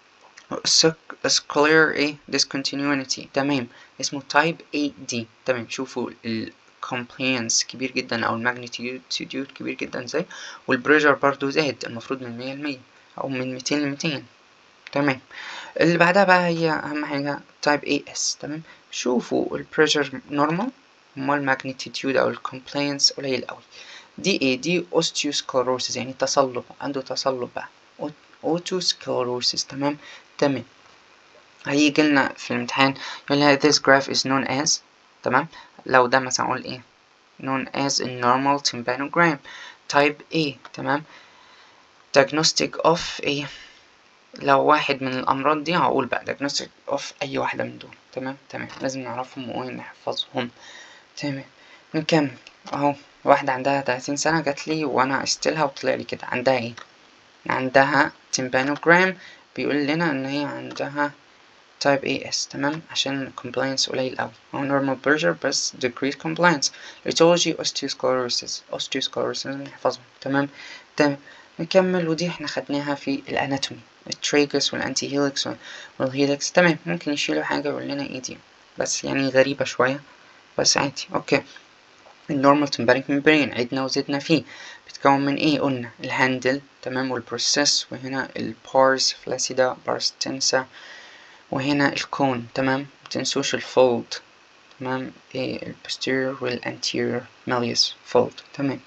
scalar ايه discontinuity، تمام، اسمه تايب اي دي، تمام. شوفوا ال compliance كبير جدا او الماجنتيود كبير جدا ازاي، والبريشر برضو زاد، المفروض من مية لمية او من ميتين لميتين، تمام. اللي بعدها بقى هي اهم حاجة تايب اي اس، تمام. شوفوا البريشر نورمال، امال الماجنتيود او الكومبلاينس قليل قوي. دي ايه؟ دي osteosclerosis يعني تصلب، عنده تصلب بقى، اوتوسكلروسيس، تمام تمام. هيجي لنا في الامتحان يقول لنا this graph is known as، تمام، لو ده مثلا اقول ايه known as a normal tympanogram type A، تمام. diagnostic of ايه، لو واحد من الامراض دي هقول بقى diagnostic of اي واحدة من دول، تمام تمام، لازم نعرفهم ونحفظهم، تمام. نكمل اهو، واحدة عندها تلاتين سنة جات لي وانا استلها وطلع لي كده عندها ايه، عندها tympanogram بيقول لنا ان هي عندها type اي اس، تمام، عشان compliance قليل اوي، هو normal pressure بس decreased compliance. etiology osteosclerosis osteosclerosis لازم نحفظهم، تمام تمام. نكمل، ودي احنا خدناها في الاناتومي، التريجس والانتي هيلكس والهيلكس، تمام. ممكن يشيلوا حاجة ويقول لنا ايه دي، بس يعني غريبة شوية بس عادي. اوكي، النورمال تمبانيك ممبرين عدنا وزدنا فيه، بتكون من ايه؟ قلنا الهاندل، تمام، والبروسيس، وهنا البارس فلاسيدا بارستنسا، وهنا الكون، تمام. متنسوش الفولد، تمام، ايه البوستيريور والانتيريور ماليوس فولد، تمام.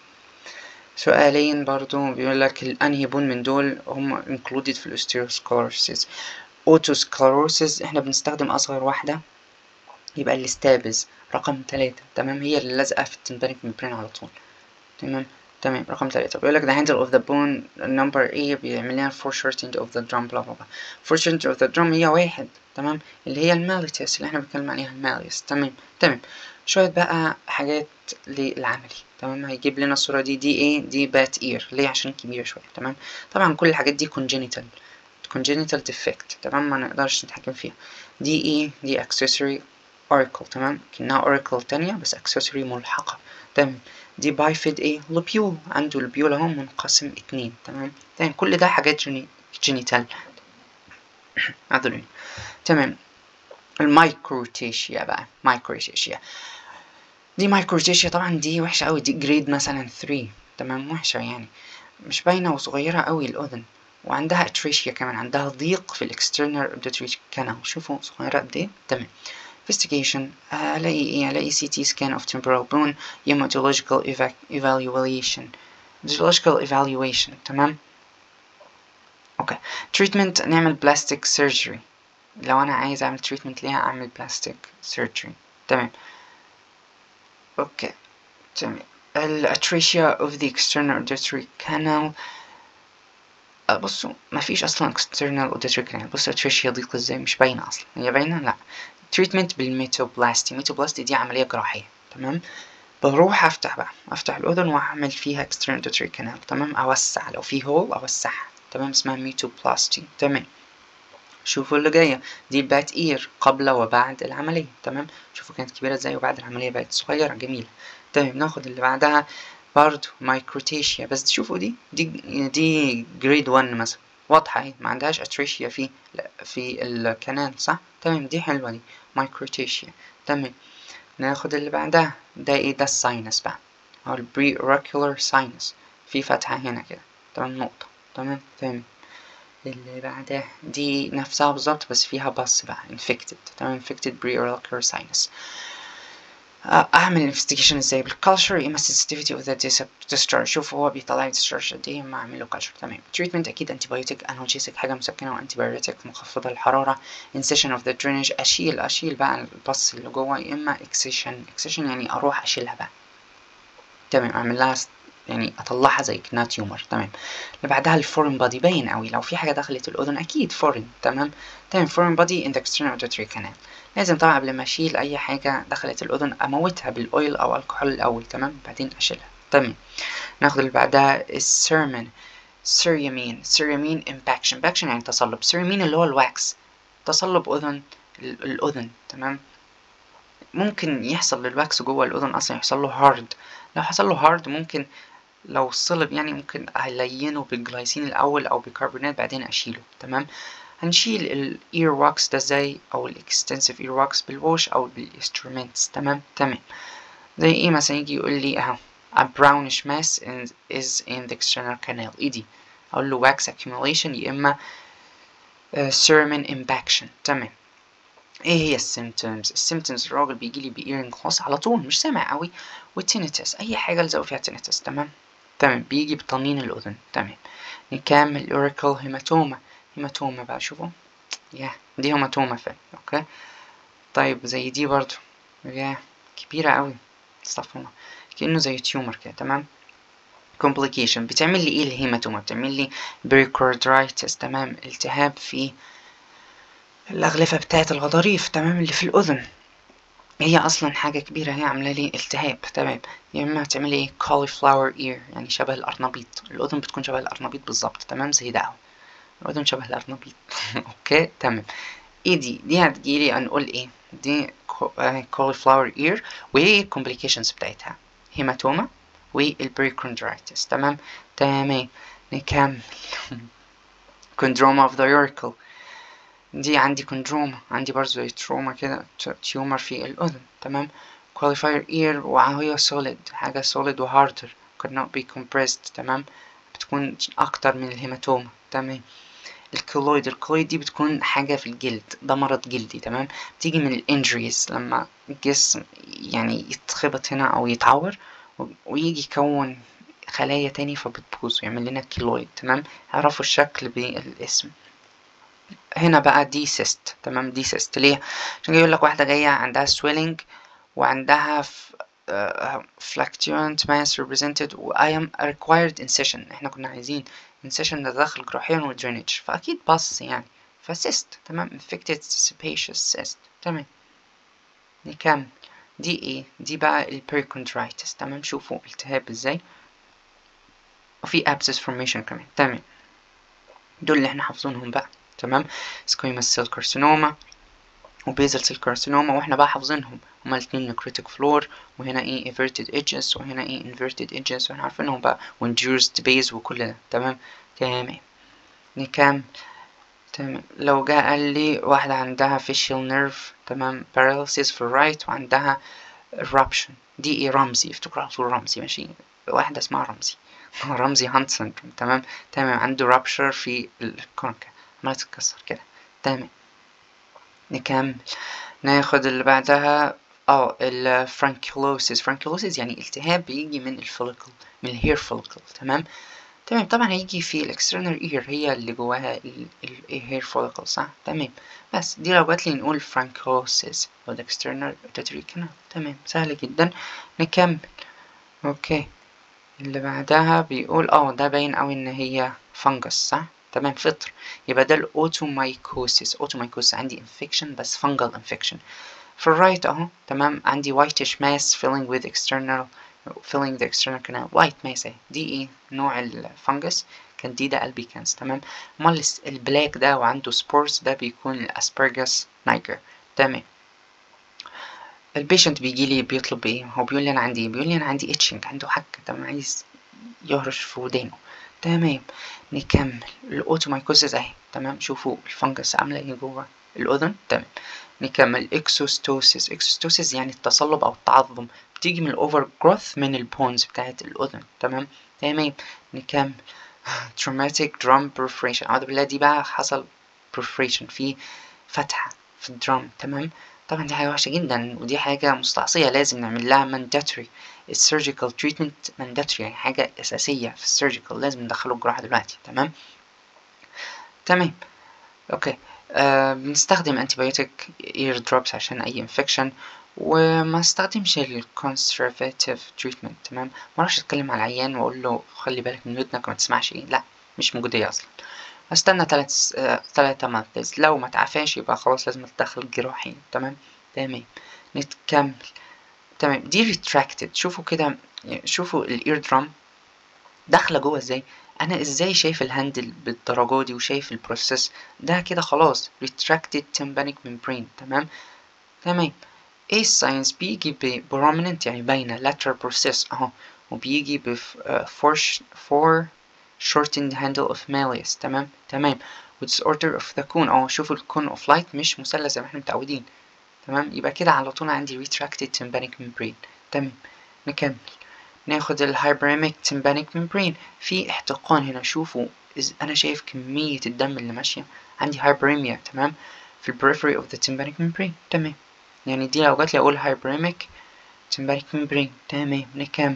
سؤالين برضو بيقولك الانهي بون من دول هم included في الاوستيوسكلروسيس. اوتوسكلروسيس احنا بنستخدم اصغر واحدة، يبقى الاستابز رقم تلاتة، تمام، هي اللي لازقة في التمبانيك ممبرين على طول، تمام تمام. رقم تلاتة بيقولك the handle of the bone number A بيعمل لنا foreshortening of the drum blah blah blah. foreshortening of the drum هي واحد، تمام، اللي هي الماليتس اللي احنا بنتكلم عليها الماليس، تمام تمام. شوية بقى حاجات للعملي، تمام. هيجيب لنا الصورة دي، دي ايه؟ دي بات اير، ليه؟ عشان كبيرة شوية، تمام. طبعا كل الحاجات دي congenital congenital defect، تمام، ما نقدرش نتحكم فيها. دي ايه؟ دي accessory auricle، تمام، كأنها auricle تانية بس accessory ملحقة، تمام. دي بايفيد ايه؟ لوبيول، عنده البيول اهو منقسم اتنين، تمام تمام. كل ده حاجات جيني جينيتال اعذروني، تمام. المايكروتيشيا بقى، مايكروتيشيا دي مايكروتيشيا طبعا دي وحشة اوي، دي جريد مثلا ثري، تمام، وحشة يعني مش باينة وصغيرة اوي الأذن، وعندها اتريشيا كمان، عندها ضيق في الاكسترنال اوديتوري كانال، شوفوا صغيرة قد ايه، تمام. investigation هلاقي ايه؟ هلاقي سي تي scan of temporal bone، hematological evaluation radiological evaluation، تمام. اوكي، treatment نعمل plastic surgery، لو انا عايز اعمل treatment ليها اعمل plastic surgery، تمام. اوكي تمام. الاتريشيا of the external auditory canal، بصوا مفيش اصلا external auditory canal، بصوا اتريشيا ضيق ازاي، مش باينة اصلا، هي باينة؟ لا. treatment بالميتوبلاستي، ميتوبلاستي دي عملية جراحية، تمام. بروح افتح بقى، افتح الاذن واعمل فيها external auditory canal، تمام، اوسع لو في هول اوسعها، تمام، اسمها ميتوبلاستي، تمام. شوفوا اللي جاية دي بات اير قبل وبعد العملية. تمام، شوفوا كانت كبيرة ازاي وبعد العملية بقت صغيرة جميلة. تمام، ناخد اللي بعدها برضو مايكروتيشيا، بس شوفوا دي دي دي جريد واحد مثلا، واضحة اهي ما عندهاش اتريشيا في في الكنال صح. تمام، دي حلوة دي مايكروتيشيا. تمام، ناخد اللي بعدها ده ايه، ده الساينس بقى، او البري اوركولار ساينس، في فتحة هنا كده. تمام، نقطة. تمام تمام اللي بعدها دي نفسها بالظبط بس فيها بس بقى infected. تمام، infected pre-ocular sinus. اعمل investigation ازاي بالكالتشر يا اما sensitivity of the discharge. شوف هو بيطلع discharge قد ايه اما اعمل له كالتشر. تمام، treatment اكيد antibiotic analgesic حاجه مسكنه وانتيبيوتيك مخفضه الحراره. incision of the drainage اشيل اشيل بقى البص اللي جوه يا اما excision. excision يعني اروح اشيلها بقى. تمام، اعمل لها يعني اطلعها زي كنا تيومر. تمام، اللي بعدها الفورين بادي باين قوي لو في حاجه دخلت الاذن اكيد فورين. تمام تمام فورين بادي in the external auditory canal. لازم طبعا قبل ما اشيل اي حاجه دخلت الاذن اموتها بالاويل او الكحول الاول. تمام، بعدين اشيلها. تمام، ناخد اللي بعدها السيرمين. سيريامين سيريامين امباكشن. امباكشن يعني تصلب. سيريامين اللي هو الواكس، تصلب اذن الاذن. تمام، ممكن يحصل للواكس جوه الاذن اصلا يحصل له هارد. لو حصل له هارد ممكن لو صلب يعني ممكن ألينه بالجلايسين الأول أو بيكربونات بعدين أشيله. تمام، هنشيل الإير واكس ده ازاي أو الإكستنسيف إير واكس بالووش أو بالإنسترومنتس. تمام تمام زي إيه مثلا يجي يقول لي أهو a brownish mass in, is in the external canal. إيه دي؟ أقول له wax accumulation يا إما uh, cerumen impaction. تمام، ايه هي السيمتومز؟ السيمتومز الراجل بيجي لي بإيرنج خاص على طول مش سامع قوي وتينيتس، اي حاجه لزقوا فيها تينيتس. تمام تمام بيجي بطنين الاذن. تمام، نكمل اوريكل هيماتوما. هيماتوما بقى شوفوا يا دي هيماتوما فعلا. اوكي طيب زي دي برضو يا كبيره قوي استغفر الله كأنه زي تيومر كده. تمام، complication بتعمل لي ايه الهيماتوما؟ بتعمل لي بريكوردرايتس. تمام، التهاب في الأغلفة بتاعة الغضاريف. تمام، اللي في الأذن هي أصلا حاجة كبيرة هي عاملة لي التهاب. تمام، يا إما هتعملي ايه cauliflower ear يعني شبه الأرنبيط. الأذن بتكون شبه الأرنبيط بالظبط. تمام، زي ده أهو الأذن شبه الأرنبيط. أوكي تمام، ايه دي؟ دي هتجيلي هنقول ايه دي cauliflower ear وايه complications بتاعتها؟ هيماتوما والبريكوندرايتس. تمام تمام نكمل كوندروما of the auricle. دي عندي كوندروما، عندي برضه زي تروما كده تيومر في الأذن. تمام، qualifier ear وهي solid حاجة solid و harder could not be compressed. تمام، بتكون أكتر من الهيماتوما. تمام، الكولويد. الكولويد دي بتكون حاجة في الجلد، ده مرض جلدي. تمام، بتيجي من الانجريز لما الجسم يعني يتخبط هنا أو يتعور ويجي يكون خلايا تاني فبتبوظ ويعمل لنا كيلويد. تمام، اعرفوا الشكل بالاسم. هنا بقى دي سيست. تمام، دي سيست ليه؟ عشان يقول لك واحدة جاية عندها swelling وعندها fluctuant mass represented و I am required incision. احنا كنا عايزين incision تدخل جراحيا و drainage فأكيد بص يعني فسيست. تمام، infected sebaceous cyst. تمام، نكمل. دي ايه؟ دي بقى البريكوندرايتس. تمام، شوفوا التهاب ازاي وفي abscess formation كمان. تمام، دول اللي احنا حافظينهم بقى. تمام، squamous cell carcinoma وبيزل سيل كارسينوما واحنا بقى حافظينهم هما الاتنين نكروتيك فلور وهنا ايه inverted edges وهنا ايه inverted edges واحنا عارفينهم بقى وinduced base وكل ده. تمام تمام نكمل. تمام، لو جه قال لي واحدة عندها facial nerve تمام paralysis في الرايت وعندها eruption. دي ايه؟ رمزي. افتكروا على طول رمزي. ماشي، واحدة اسمها رمزي رمزي هانت سندروم. تمام تمام عنده rupture في الكونكا عمالة تتكسر كده. تمام نكمل. ناخد اللي بعدها اه الفرانكيولوسيس. فرانكيولوسيس يعني التهاب بيجي من الفوليكل من الهير فوليكل. تمام تمام طبعا هيجي في الاكسترنال اير هي اللي جواها الهير فوليكل صح. تمام، بس دي لو جاتلي نقول فرانكيولوسيس او الاكسترنال اوديتوري كانال. تمام سهل جدا. نكمل. اوكي اللي بعدها بيقول اه ده باين اوي ان هي فانجس صح. تمام فطر، يبقى ده الاوتومايكوسيس. اوتومايكوسيس عندي انفكشن بس فانجل انفكشن في الرايت اهو. تمام، عندي whitish mass filling with external filling the external canal white mass اهي. دي ايه نوع الفنجس؟ كانديدا البيكانس. تمام. امال البلاك ده وعنده سبورز ده بيكون الاسبرجس نايجر. تمام. البيشنت بيجي لي بيطلب ايه؟ هو بيقول لي انا عندي ايه؟ بيقول لي انا عندي اتشنج، عنده حكه. تمام. عايز يهرش في ودانه. تمام. نكمل. الاوتومايكوسيس اهي. تمام. شوفوا الفنجس عامله ايه جوه الاذن. تمام. نكمل. اكسوستوسيس. اكسوستوسيس يعني التصلب او التعظم، بتيجي من الاوفر جروث من البونز بتاعت الاذن. تمام. تمام. نكمل. traumatic drum perforation. اعوذ بالله، دي بقى حصل perforation في فتحه في الدرام. تمام. طبعا دي حاجه وحشه جدا، ودي حاجه مستعصيه لازم نعمل لها mandatory. السيرجيكال تريتمنت mandatory، يعني حاجه اساسيه في السيرجيكال، لازم ندخله الجراحه دلوقتي. تمام. تمام. اوكي. آه بنستخدم antibiotic ear drops عشان اي infection، وما استخدمش ال conservative treatment. تمام. ما راحش اتكلم على العيان واقول له خلي بالك من ودنك وما تسمعش ايه، لا، مش موجودة اصلا. استنى تلات آه تلاتة months، لو ما تعافاش يبقى خلاص لازم تدخل جراحي. تمام. تمام. نتكمل. تمام. دي retracted. شوفوا كده، شوفوا الاير درام داخله جوه ازاي. انا ازاي شايف الهاندل بالدرجه دي وشايف البروسيس ده كده خلاص retracted tympanic membrane. تمام. تمام. ايه الساينس؟ بيجي ب prominent يعني باينه lateral process اهو، وبيجي ب uh, for, for shortened handle of malleus. تمام. تمام. و disorder of the cone اهو، شوفوا الكون اوف لايت مش مثلث زي ما احنا متعودين. تمام. يبقى كده على طول عندي retracted tympanic membrane. تمام. نكمل. ناخد الهايبريميك تمبانيك ممبرين، في احتقان هنا. شوفوا انا شايف كمية الدم اللي ماشية، عندي هايبريميا. تمام. في البريفري اوف ذا تمبانيك ممبرين. تمام. يعني دي لو جات لي اقول هايبريميك تمبانيك ممبرين. تمام. نكمل.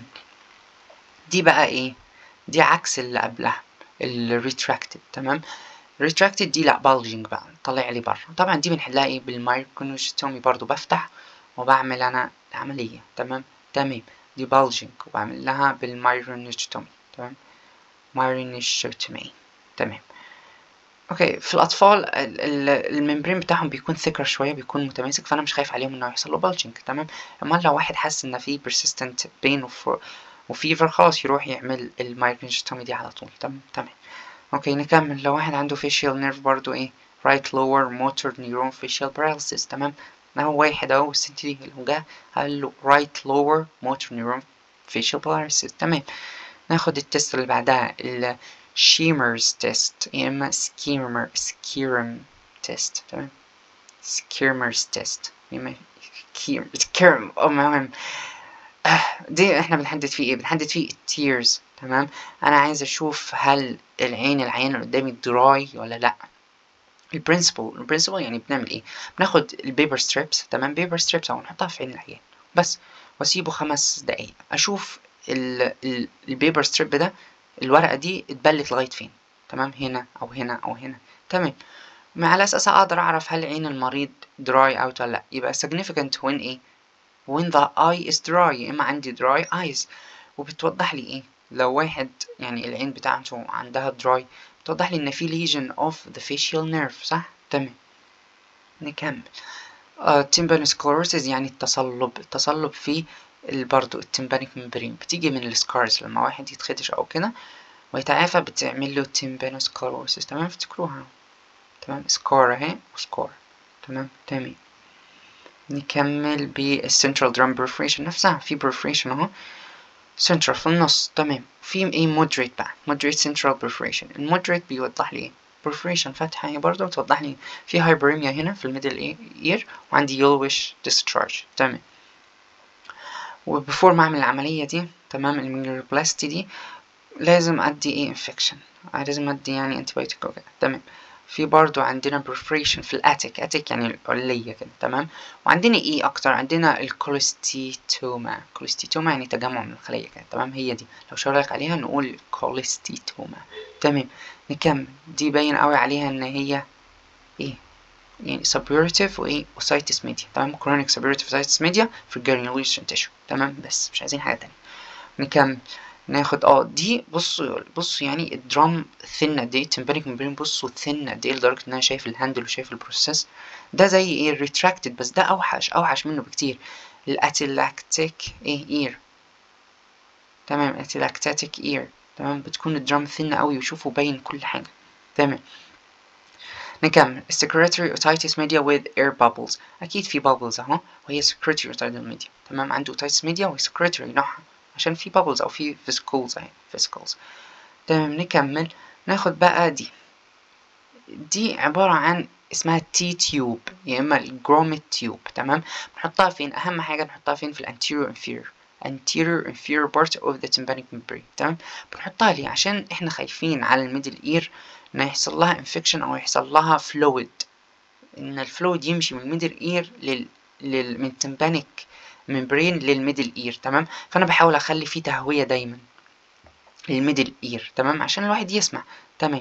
دي بقى ايه؟ دي عكس اللي قبلها الريتراكتد. تمام. الريتراكتد دي لا، بالجنج بقى طالع لي بره. طبعا دي بنحلها ايه؟ بالمايكرونوشتومي برضو، بفتح وبعمل انا العملية. تمام. تمام. دي بالجنج وبعمل لها بالمايرونيشتومي. تمام. مايرونيشتومي. تمام. اوكي. في الاطفال الممبرين بتاعهم بيكون ثيكر شويه، بيكون متماسك، فانا مش خايف عليهم انه يحصل له بالجنج. تمام. اما لو واحد حاسس ان في persistent pain وفيفر، خلاص يروح يعمل المايرونيشتومي دي على طول. تمام. تمام. اوكي. نكمل. لو واحد عنده facial nerve برضو ايه؟ right lower motor neuron facial paralysis. تمام. اهو واحد اهو الست دي اللي جه قال له right lower motor neuron facial paralysis. تمام. ناخد التست اللي بعدها ال Schirmer's test، يا اما Schirmer Schirm test. تمام. Schirmer's test، يا اما Schirm. المهم دي احنا بنحدد فيه ايه؟ بنحدد فيه التيرز. تمام. انا عايز اشوف هل العين العين اللي قدامي دراي ولا لا. البرنسبل البرنسبل يعني بنعمل ايه؟ بناخد البيبر ستريبس. تمام. بيبر ستريبس اهو نحطها في عين العيان بس، واسيبه خمس دقايق اشوف ال ال البيبر ستريب ده، الورقه دي اتبلت لغايه فين. تمام. هنا او هنا او هنا. تمام. على اساس اقدر اعرف هل عين المريض dry out ولا لا. يبقى significant when ايه؟ when the eye is dry، يا اما عندي dry eyes. وبتوضح لي ايه؟ لو واحد يعني العين بتاعته عندها dry، بتوضح لي ان في lesion of the facial nerve. صح؟ تمام. نكمل. uh, tympanic sclerosis يعني التصلب. التصلب في برضو التمبانيك ممبرين، بتيجي من السكارز لما واحد يتخدش او كده ويتعافى بتعمل له tympanic sclerosis. تمام. افتكروها. تمام. سكار اهي وسكار. تمام. تمام. نكمل بالسنترال درام برفريشن نفسها، في برفريشن اهو سنترال في النص. تمام. في ايه؟ مودريت بقى، مودريت سنترال برفريشن. المودريت بيوضح لي ايه؟ برفريشن فتحة هي برضه توضح لي في هايبريميا هنا في الميدل اير، وعندي يلوش ديسشارج. تمام. وبفور ما اعمل العملية دي، تمام، الميجلوبلاستي دي، لازم ادي ايه؟ انفكشن، لازم ادي يعني انتيبيوتيك وكده. تمام. في برضو عندنا برفريشن في الاتيك، اتيك يعني العلية كده. تمام. وعندنا ايه اكتر؟ عندنا الكوليستيتوما. كوليستيتوما يعني تجمع من الخلية كده. تمام. هي دي لو شاورلك عليها نقول كوليستيتوما. تمام. نكمل. دي باين قوي عليها ان هي ايه؟ يعني سبيورتيف وايه؟ وسايتس ميديا. تمام. كرونيك سبيورتيف سايتس ميديا في الجرانيوليشن تيشو. تمام. بس مش عايزين حاجة تانية. نكمل. ناخد اه دي. بصوا بصوا يعني الدرام ثن قد ايه، التمبانيك ممبرين بصوا ثن قد ايه، لدرجه ان انا شايف الهاندل وشايف البروسيس. ده زي ايه؟ الريتراكتد، بس ده اوحش اوحش منه بكتير. الاتيلاكتيك ايه؟ اير. تمام. اتيلاكتاتيك اير. تمام، بتكون الدرام ثين قوي وشوفوا باين كل حاجة. تمام، نكمل. secretory otitis media with air bubbles. أكيد في bubbles أهو، وهي secretory otitis media. تمام، عنده otitis media و secretory نوعها عشان في bubbles أو في vesicles أهي vesicles. تمام، نكمل. ناخد بقى دي دي عبارة عن اسمها تي تيوب يا إما الجروميت تيوب. تمام، بنحطها فين؟ أهم حاجة نحطها فين؟ في الانتيريور inferior anterior inferior part of the tympanic membrane. تمام، بنحطها ليه؟ عشان احنا خايفين على الميدل اير ان يحصل لها infection او يحصل لها fluid، ان الفلويد يمشي من الميدل اير لل لل من tympanic membrane للميدل اير. تمام، فانا بحاول اخلي فيه تهوية دايما للميدل اير. تمام، عشان الواحد يسمع. تمام،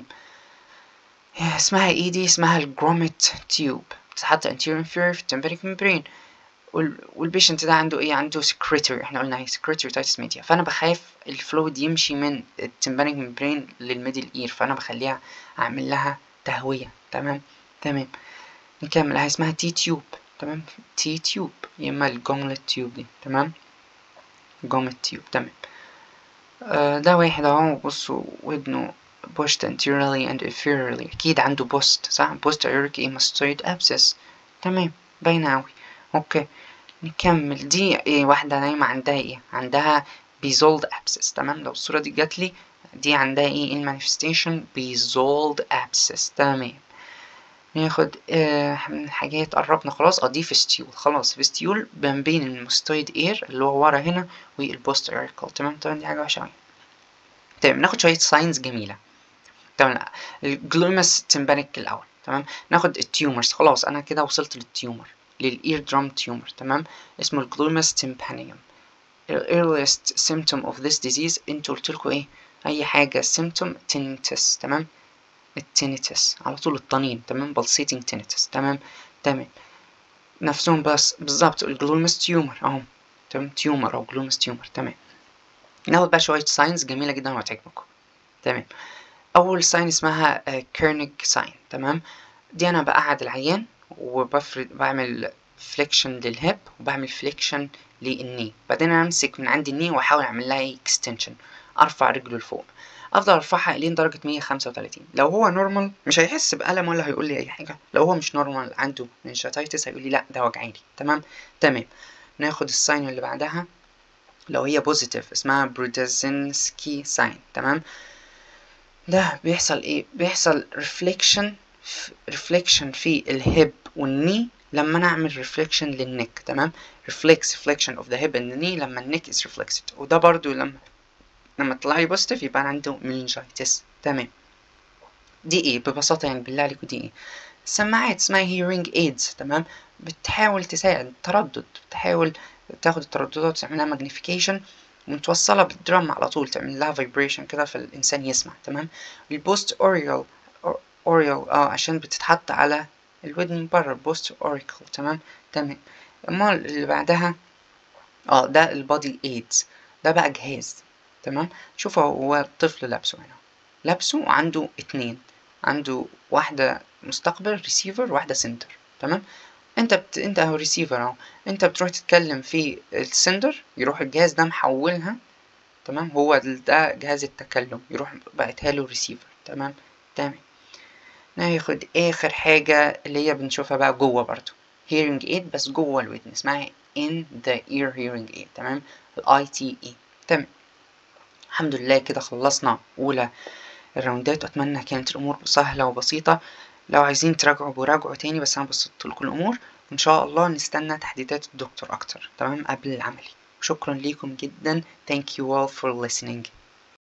اسمها ايه دي؟ اسمها الجروميت تيوب، بتتحط anterior inferior في tympanic membrane. والبيشنت ده عنده ايه؟ عنده secretory، احنا قلنا هي secretory otitis media، فانا بخاف الفلويد يمشي من التمبانيك ممبرين للميدل اير، فانا بخليها اعمل لها تهوية. تمام تمام، نكمل. هي اسمها تي تيوب. تمام، تي تيوب يا اما الجوملت تيوب دي. تمام، جوملت تيوب. تمام، آه ده واحد اهو، بصوا ودنه pushed anteriorly and inferiorly، اكيد عنده بوست صح؟ بوست aortic mastoid abscess. تمام، باينة اوي. اوكي، نكمل. دي ايه؟ واحدة نايمة عندها ايه؟ عندها بيزولد ابسس. تمام، لو الصورة دي جاتلي دي عندها ايه؟ المانيفستيشن بيزولد ابسس. تمام، ناخد آه من حاجات قربنا خلاص. اه دي فيستيول. خلاص، فيستيول ما بين المستويد اير اللي هو ورا هنا والبوست ايريكال. تمام، طبعا دي حاجة وحشة اوي. تمام، ناخد شوية ساينز جميلة. تمام، الجلومس تمبانيك الأول. تمام، ناخد التيومرز. خلاص أنا كده وصلت للتيومر، للإير درام تيومر. تمام، اسمه الجلومس تمبانيوم. ال earliest symptom of this disease، انتوا قلتلكوا ايه؟ أي حاجة symptom tinnitus. تمام، التينيتس على طول الطنين. تمام، pulsating tinnitus. تمام تمام، نفسهم بس بالظبط الجلومس تيومر اهو. تمام، تيومر أو جلومس تيومر. تمام، ناخد بقى شوية ساينز جميلة جدا وهتعجبكم. تمام، اول ساين اسمها كيرنيج ساين. تمام، دي انا بقعد العيان وبفرد، بعمل فليكشن للهيب وبعمل فليكشن للني، بعدين انا امسك من عند الني واحاول اعمل لها اكستنشن، ارفع رجله لفوق، افضل ارفعها الين درجه مية وخمسة وتلاتين. لو هو نورمال مش هيحس بألم ولا هيقول لي اي حاجه، لو هو مش نورمال عنده منشاتايتس هيقول لي لا ده وجعاني. تمام تمام، ناخد الساين اللي بعدها. لو هي بوزيتيف اسمها برودزينسكي ساين. تمام، ده بيحصل ايه؟ بيحصل ريفليكشن ريفليكشن في الهيب والني لما انا اعمل ريفليكشن للنك. تمام، reflex reflection of the hip and the knee لما النك is reflexed. وده برضو لما لما تطلع لي بوزيتيف يبقى انا عنده meningitis. تمام، دي ايه ببساطة يعني بالله عليكم؟ دي ايه؟ سماعات اسمها hearing aids. تمام، بتحاول تساعد تردد، بتحاول تاخد الترددات تعملها magnification ومتوصلة بالدرام على طول، تعمل لها vibration كده فالإنسان يسمع. تمام، البوست أوريال أوريال اه عشان بتتحط على الودن من بره، البوست أوريكل. تمام تمام، أمال اللي بعدها اه ده البادي ايدز، ده بقى جهاز. تمام، شوفوا هو الطفل لابسه هنا، لابسه وعنده اتنين، عنده واحدة مستقبل ريسيفر واحدة سنتر. تمام، انت بت... انت اهو ريسيفر اهو، انت بتروح تتكلم في السندر يروح الجهاز ده محولها. تمام، هو ده جهاز التكلم، يروح بعتها له ريسيفر. تمام تمام، ناخد اخر حاجة اللي هي بنشوفها بقى جوه برضو hearing aid بس جوه الودن، اسمها in the ear hearing aid. تمام، ال آي تي إي. تمام، الحمد لله كده خلصنا اولى الراوندات، واتمنى كانت الامور سهلة وبسيطة. لو عايزين تراجعوا براجعوا تاني، بس انا بسطت لكم الامور، وان شاء الله نستنى تحديثات الدكتور اكتر. تمام، قبل العملي. شكرا ليكم جدا. thank you all for listening.